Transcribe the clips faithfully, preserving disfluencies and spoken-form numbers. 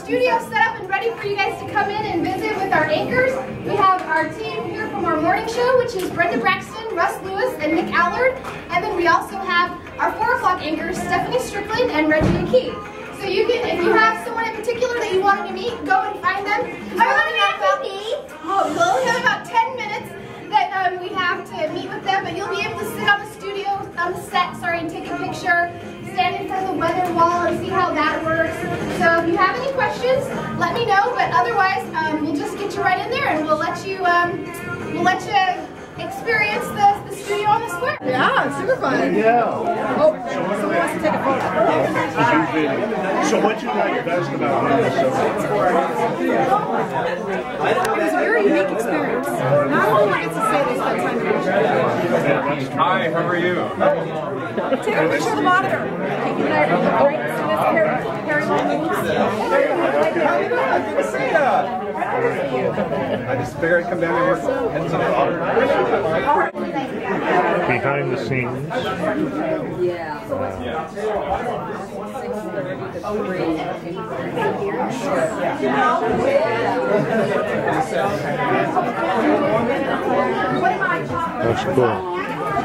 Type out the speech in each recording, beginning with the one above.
studio set up and ready for you guys to come in and visit with our anchors. We have our team here from our morning show, which is Brenda Braxton, Russ Lewis, and Nick Allard. And then we also have our four o'clock anchors, Stephanie Strickland and Reggie McKee. So you can, if you have someone in particular that you want to meet, go and find them. I only have about, oh, we only have about ten minutes that um, we have to meet with them, but you'll be able to sit on the studio, on the set, sorry, and take a picture, stand in front of the weather wall and see how that works. So if you have any questions, let me know, but otherwise, um, we'll just get you right in there and we'll let you, um, we'll let you experience the, the studio on the square. Yeah, super fun. Yeah. Oh, someone wants to take a photo. So what you like best about this? It was a very unique experience. Not only get to say they spent time in the Hi, how are you? Take a picture of the monitor. You and I are right as soon as Harry, Harry moves. I didn't see that. I just figured I'd come down and work. Behind the scenes. Yeah. That's cool.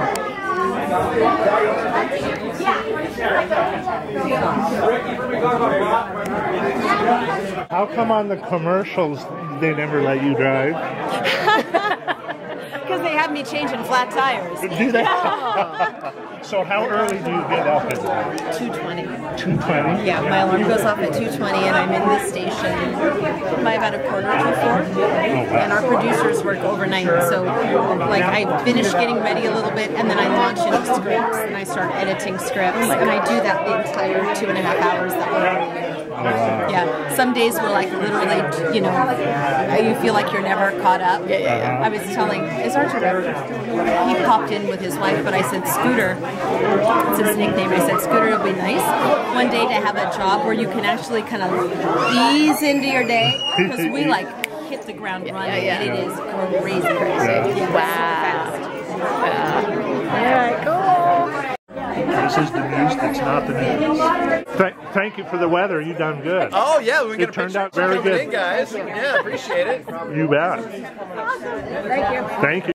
How come on the commercials they never let you drive? Because they have me changing flat tires. Do they? So how early do you get up at two twenty. two twenty? Yeah, my alarm goes off at two twenty and I'm in this station by about a quarter to four. And our producers work overnight, so like I finish getting ready a little bit and then I launch into scripts and I start editing scripts and I do that the entire two and a half hours that we're on the air. Oh, wow. Yeah, some days we're like literally, you know, you feel like you're never caught up. Yeah, yeah, yeah. I was telling, is our director, he popped in with his wife, but I said, Scooter, it's his nickname, I said, Scooter, it'll be nice one day to have a job where you can actually kind of ease into your day, because we like hit the ground running, yeah, yeah, yeah. And it is crazy, crazy. Yeah. Wow. So fast. Yeah. All right, cool. This is the news that's not the news. Th thank you for the weather. You done good. Oh yeah, we it get a turned picture out very good, in, guys. Yeah, appreciate it. You bet. Thank you. Thank you.